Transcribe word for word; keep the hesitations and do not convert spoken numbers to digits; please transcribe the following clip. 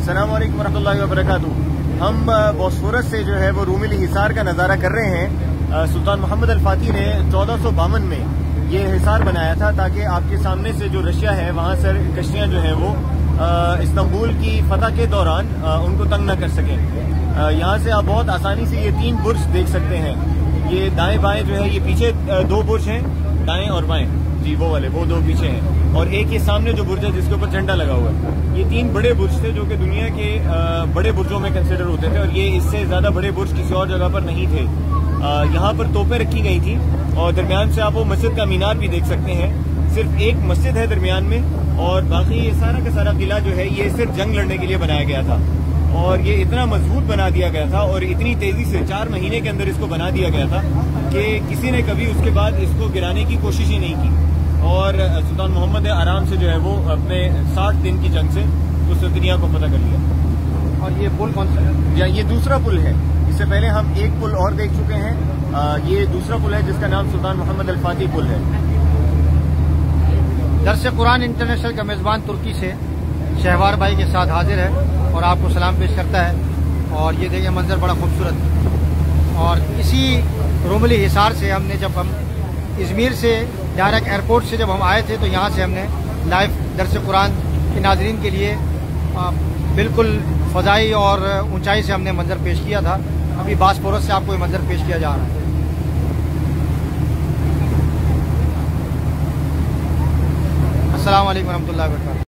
अस्सलाम वालेकुम रहमतुल्लाहि व बरकातुहू। हम बॉस्फोरस से जो है वो रूमिली हिसार का नज़ारा कर रहे हैं। सुल्तान मोहम्मद अल फाती ने चौदह सौ बावन में ये हिसार बनाया था ताकि आपके सामने से जो रशिया है वहाँ से कश्तियाँ जो हैं वो इस्तांबुल की फतह के दौरान उनको तंग न कर सकें। यहाँ से आप बहुत आसानी से ये तीन बुर्ज देख सकते हैं। ये दाएं बाएं जो है ये पीछे दो बुर्ज हैं, दाएं और बाएं, जी वो वाले वो दो पीछे हैं, और एक ये सामने जो बुर्ज है जिसके ऊपर झंडा लगा हुआ है। ये तीन बड़े बुर्ज थे जो कि दुनिया के बड़े बुर्जों में कंसिडर होते थे, और ये इससे ज्यादा बड़े बुर्ज किसी और जगह पर नहीं थे। यहाँ पर तोपें रखी गई थी और दरमियान से आप वो मस्जिद का मीनार भी देख सकते हैं। सिर्फ एक मस्जिद है दरमियान में, और बाकी ये सारा का सारा किला जो है ये सिर्फ जंग लड़ने के लिए बनाया गया था, और ये इतना मजबूत बना दिया गया था और इतनी तेजी से चार महीने के अंदर इसको बना दिया गया था कि किसी ने कभी उसके बाद इसको गिराने की कोशिश ही नहीं की। और सुल्तान मोहम्मद ने आराम से जो है वो अपने साठ दिन की जंग से उस दुनिया को पता कर लिया। और ये पुल कौन सा है? या ये दूसरा पुल है। इससे पहले हम एक पुल और देख चुके हैं। आ, ये दूसरा पुल है जिसका नाम सुल्तान मोहम्मद अल फाती पुल है। दरस कुरान इंटरनेशनल का मेजबान तुर्की से शहवार भाई के साथ हाजिर है और आपको सलाम पेश करता है। और ये देखिए मंजर बड़ा खूबसूरत। और इसी रूमिली हिसार से हमने जब हम इजमीर से डायरेक्ट एयरपोर्ट से जब हम आए थे तो यहाँ से हमने लाइव दरस कुरान के नाजरीन के लिए बिल्कुल फ़ज़ाई और ऊंचाई से हमने मंजर पेश किया था। अभी बॉस्फोरस से आपको ये मंजर पेश किया जा रहा है। अस्सलाम वालेकुम रहमतुल्लाहि व बरकातुहू।